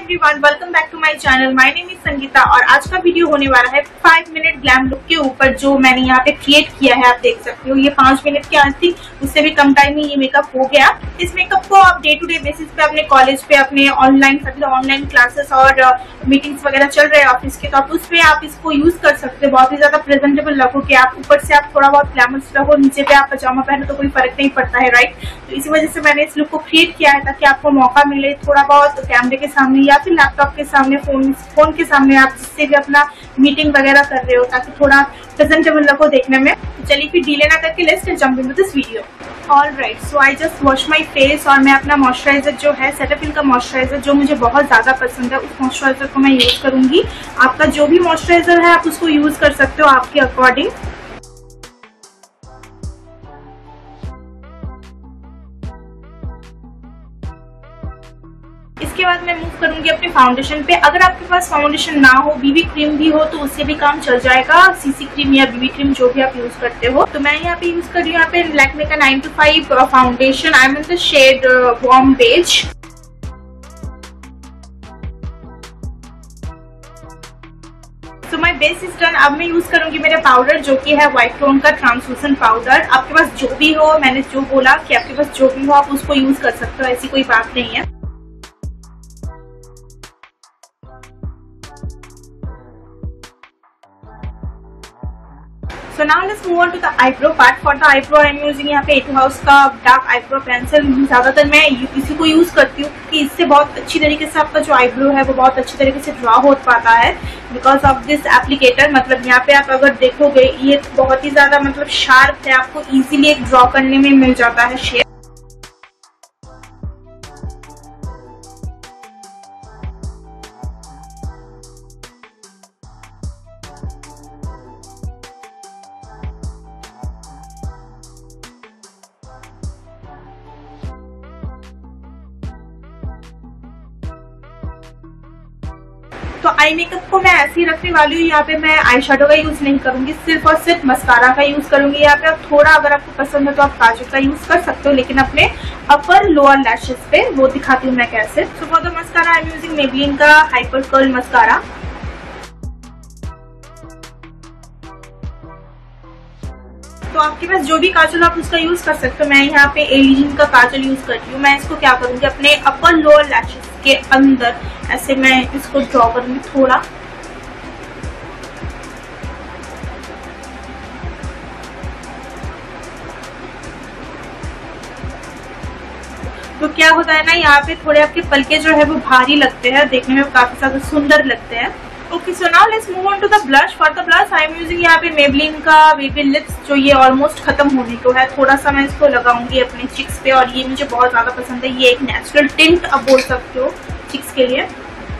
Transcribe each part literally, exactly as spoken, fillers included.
Everyone, welcome back to my channel. My name is Sangeeta और आज का वीडियो होने वाला है फाइव मिनट ग्लैम लुक के ऊपर जो मैंने यहाँ पे क्रिएट किया है। आप देख सकते हो ये पांच मिनट की आज थी, उससे भी कम टाइम में ये मेकअप हो गया। इस मेकअप को आप डे टू डे बेसिस पे अपने कॉलेज पे, अपने ऑनलाइन सभी ऑनलाइन क्लासेस और मीटिंग्स वगैरह चल रहे हैं ऑफिस के, तो आप उसमें आप इसको यूज कर सकते हो। बहुत ही ज्यादा प्रेजेंटेबल लगोगे आप, ऊपर से आप थोड़ा बहुत ग्लैमरस लगो, नीचे पे आप पजामा पहनो तो कोई फर्क नहीं पड़ता है, राइट। तो इसी वजह से मैंने इस लुक को क्रिएट किया है ताकि आपको मौका मिले थोड़ा बहुत कैमरे के सामने या फिर लैपटॉप के सामने, फोन फोन के सामने आप जिससे भी अपना मीटिंग वगैरह कर रहे हो, ताकि थोड़ा प्रेजेंटेबल लगो देखने में। तो चलिए फिर डिले ना करके let's jump into this video. Alright, so I just wash my face और मैं अपना मॉइस्चराइजर जो है सेटाफिल का मॉइस्चराइजर जो मुझे बहुत ज्यादा पसंद है, उस मॉइस्चराइजर को मैं यूज करूंगी। आपका जो भी मॉइस्चराइजर है आप उसको यूज कर सकते हो आपके अकॉर्डिंग। इसके बाद मैं मूव करूंगी अपने फाउंडेशन पे। अगर आपके पास फाउंडेशन ना हो, बीबी क्रीम भी हो तो उससे भी काम चल जाएगा। सीसी क्रीम या बीबी क्रीम जो भी आप यूज करते हो। तो मैं यहाँ पे यूज कर रही हूँ यहाँ पे लैक्मे का nine two five foundation. I am in the shade warm beige. So my base is done. अब मैं यूज करूंगी मेरा पाउडर जो कि है व्हाइट टोन का ट्रांसलूसेंट पाउडर। आपके पास जो भी हो, मैंने जो बोला कि आपके पास जो भी हो आप उसको यूज कर सकते हो, ऐसी कोई बात नहीं है। So now let's move on to the eyebrow part. For the eyebrow I am using यहाँ पे एटू हाउस का डार्क आईब्रो पेंसिल। ज्यादातर मैं इसी को यूज करती हूँ कि इससे बहुत अच्छी तरीके से आपका जो आईब्रो है वो बहुत अच्छी तरीके से ड्रॉ हो पाता है बिकॉज ऑफ दिस एप्लीकेटर। मतलब यहाँ पे आप अगर देखोगे ये बहुत ही ज्यादा मतलब शार्प है, आपको इजीली एक ड्रॉ करने में मिल जाता है शेप। तो आई मेकअप को मैं ऐसे ही रखने वाली हूँ। यहाँ पे मैं आई शेडो का यूज नहीं करूंगी, सिर्फ और सिर्फ मस्कारा का यूज करूंगी। यहाँ पे आप थोड़ा अगर आपको पसंद है तो आप काजल का यूज कर सकते हो, लेकिन अपने अपर लोअर लैशेस पे वो दिखाती हूँ मैं कैसे। So for the mascara I am using Maybelline का हाइपर कर्ल मस्कारा। तो आपके पास जो भी काजल आप उसका यूज कर सकते हो। मैं यहाँ पे एलिजिन का काजल यूज करती हूँ। मैं इसको क्या करूंगी अपने अपर लोअर लैशेस के अंदर ऐसे मैं इसको ड्रॉ करूंगी थोड़ा। तो क्या होता है ना, यहाँ पे थोड़े आपके पलके जो है वो भारी लगते हैं, देखने में काफी ज्यादा सुंदर लगते हैं। Okay, so now let's move on to the blush. For the blush I am using यहाँ पे मेबलिन का बेबी लिप्स जो ये ऑलमोस्ट खत्म होने को है। थोड़ा सा मैं इसको लगाऊंगी अपने चिक्स पे और ये मुझे बहुत ज्यादा पसंद है। ये एक नेचुरल टिंट आप बोल सकते हो चिक्स के लिए।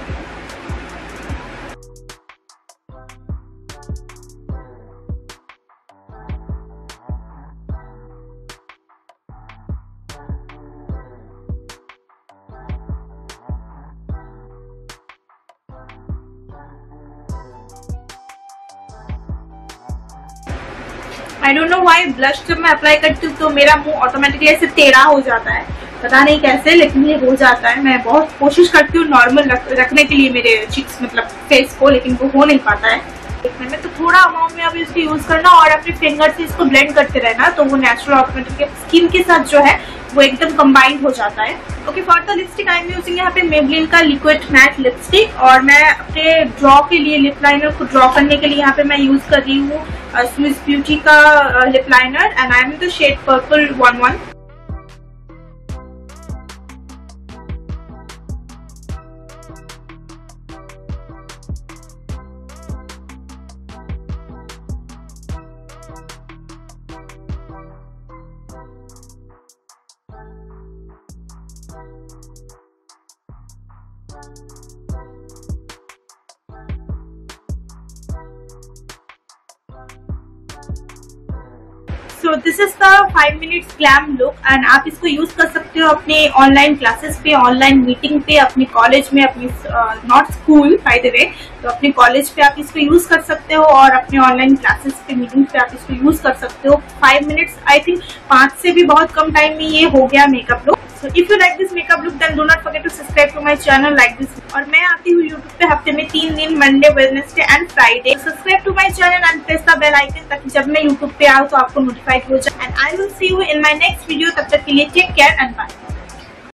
I don't know why blush जब मैं अप्लाई करती हूँ तो मेरा मुंह ऑटोमेटिकली ऐसे टेढ़ा हो जाता है, पता नहीं कैसे, लेकिन ये हो जाता है। मैं बहुत कोशिश करती हूँ नॉर्मल रख, रखने के लिए मेरे चिक्स मतलब फेस को, लेकिन वो हो नहीं पाता है देखने में। तो थोड़ा अमाउंट में आप इसको यूज करना और अपने फिंगर से इसको ब्लेंड करते रहना, तो वो नेचुरल ऑटोमेटिक स्किन के साथ जो है वो एकदम कंबाइंड हो जाता है। Okay, for the lipstick I am using यहाँ पे मेबलिन का लिक्विड मैट लिपस्टिक और मैं अपने ड्रॉ के लिए लिप लाइनर को ड्रॉ करने के लिए यहाँ पे मैं यूज कर रही हूँ स्विस ब्यूटी का lip liner and I am in the shade purple one one. So this is the five minutes glam look and आप इसको यूज कर सकते हो अपने ऑनलाइन क्लासेस पे, ऑनलाइन मीटिंग पे, अपने कॉलेज में, अपनी not school by the way, तो अपने कॉलेज पे आप इसको यूज कर सकते हो और अपने ऑनलाइन क्लासेस पे, मीटिंग पे आप इसको यूज कर सकते हो। फाइव मिनट्स आई थिंक पांच से भी बहुत कम टाइम में ये हो गया makeup look. So if you like this makeup look then do not forget to subscribe to my channel like this। और मैं पे हफ्ते में तीन दिन, Monday, Wednesday and Friday. Subscribe to my channel and press the bell icon ताकि जब मैं यूट्यूब पे आऊँ तो आपको नोटिफाइड हो जाए। And I will see you in my next video. तब तक के लिए टेक केयर एंड बाय।